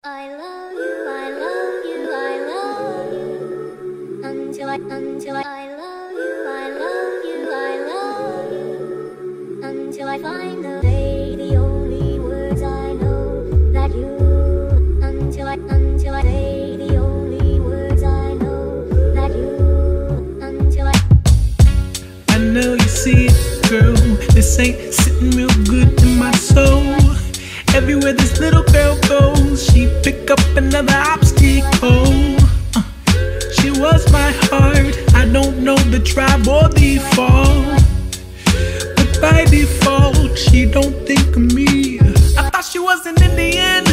I love you, I love you, I love you. Until I love you, I love you, I love you. Until I find the day, the only words I know that you. Until I say the only words I know that you. Until I know you see it, girl. This ain't sitting real good in my soul. Everywhere this little girl goes, she pick up another obstacle. She was my heart. I don't know the tribe or the fall, but by default, she don't think of me. I thought she was an Indian.